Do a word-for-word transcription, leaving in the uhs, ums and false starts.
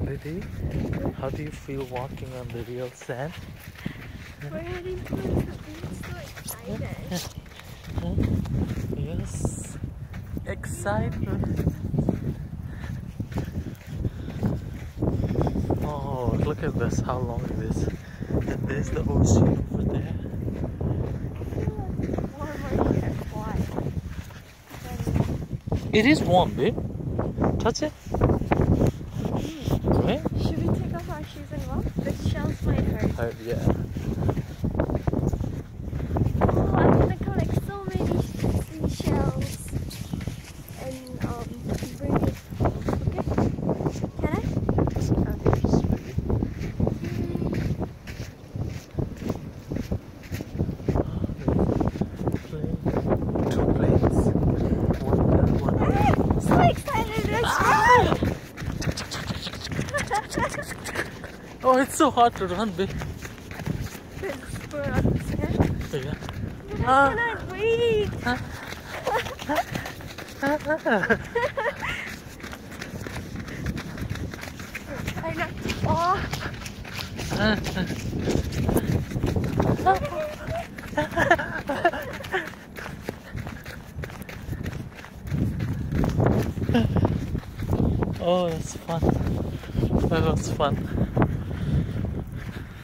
reality? How do you feel walking on the real sand? We're heading towards the beach, so excited. Yes, excitement. Oh, look at this, how long it is. And there's the ocean over there. Warmer here. Why? It is warm, babe. Touch it. Right? Should we take off our shoes and walk? The shells might hurt. Hurt, yeah. Oh, I'm gonna collect so many seashells and um bring it. Okay? Can I? Okay. Two planes. One, one. Ah, so excited! Let's ah! Oh, it's so hard to run, babe. We're on the sand. Yeah. I Ah. cannot breathe. I not to fall. Oh, that's fun. That was fun.